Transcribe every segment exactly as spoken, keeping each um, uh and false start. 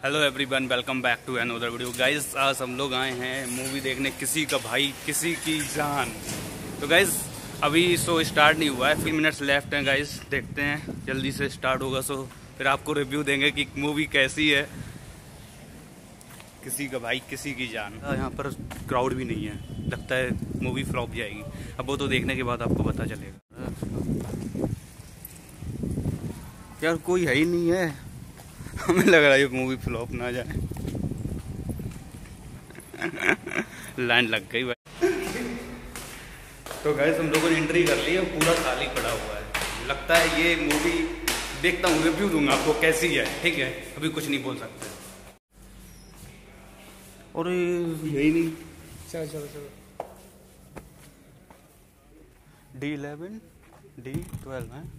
Hello everyone, welcome back to another video. Guys आज हम लोग आए हैं मूवी देखने, किसी का भाई किसी की जान। तो गाइस अभी शो स्टार्ट नहीं हुआ है, फिफ्टी मिनट्स लेफ्ट हैं गाइस। देखते हैं जल्दी से स्टार्ट होगा शो, फिर आपको रिव्यू देंगे कि मूवी कैसी है। किसी का भाई किसी की जान। यहाँ पर क्राउड भी नहीं है, लगता है मूवी फ्लॉप जाएगी। अब वो तो देखने के बाद आपको पता चलेगा। यार कोई है ही नहीं है, हमें लग रहा है ये मूवी फ्लॉप ना जाए। लाइन लग गई भाई। तो गाइस हम लोगों ने एंट्री कर ली है, पूरा खाली पड़ा हुआ है। लगता है ये मूवी देखता हूँ, रिव्यू दूंगा आपको कैसी है, ठीक है। अभी कुछ नहीं बोल सकते। और यही नहीं, चलो चलो चलो डी इलेवन डी ट्वेल्व है,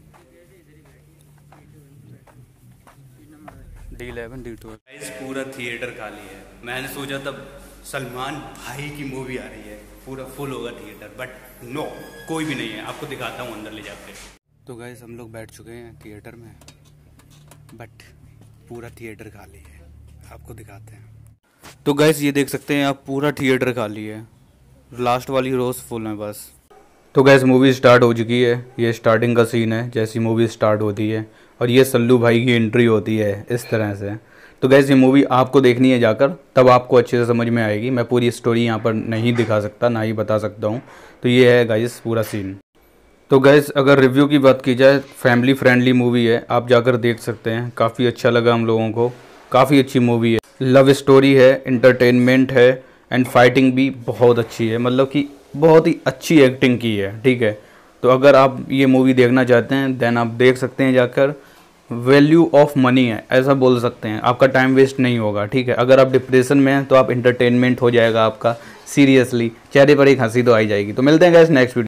डी इलेवन डी ट्वेल्व। पूरा थिएटर खाली है। मैंने सोचा तब सलमान भाई की मूवी आ रही है, पूरा फुल होगा थिएटर, बट नो, कोई भी नहीं है। आपको दिखाता हूँ अंदर ले जाके। तो गाइस हम लोग बैठ चुके हैं थिएटर में, बट पूरा थिएटर खाली है। आपको दिखाते हैं। तो गाइस ये देख सकते हैं आप, पूरा थिएटर खाली है, लास्ट वाली रोज फुल है बस। तो गाइस मूवी स्टार्ट हो चुकी है। ये स्टार्टिंग का सीन है, जैसी मूवी स्टार्ट होती है, और ये सल्लू भाई की एंट्री होती है इस तरह से। तो गाइस ये मूवी आपको देखनी है जाकर, तब आपको अच्छे से समझ में आएगी। मैं पूरी स्टोरी यहाँ पर नहीं दिखा सकता, ना ही बता सकता हूँ। तो ये है गाइस पूरा सीन। तो गाइस अगर रिव्यू की बात की जाए, फैमिली फ्रेंडली मूवी है, आप जाकर देख सकते हैं। काफ़ी अच्छा लगा हम लोगों को, काफ़ी अच्छी मूवी है। लव स्टोरी है, इंटरटेनमेंट है, एंड फाइटिंग भी बहुत अच्छी है। मतलब कि बहुत ही अच्छी एक्टिंग की है, ठीक है। तो अगर आप ये मूवी देखना चाहते हैं, देन आप देख सकते हैं जाकर। वैल्यू ऑफ मनी है, ऐसा बोल सकते हैं। आपका टाइम वेस्ट नहीं होगा, ठीक है। अगर आप डिप्रेशन में हैं तो आप इंटरटेनमेंट हो जाएगा आपका। सीरियसली चेहरे पर एक हंसी तो आई जाएगी। तो मिलते हैं गाइस नेक्स्ट वीडियो।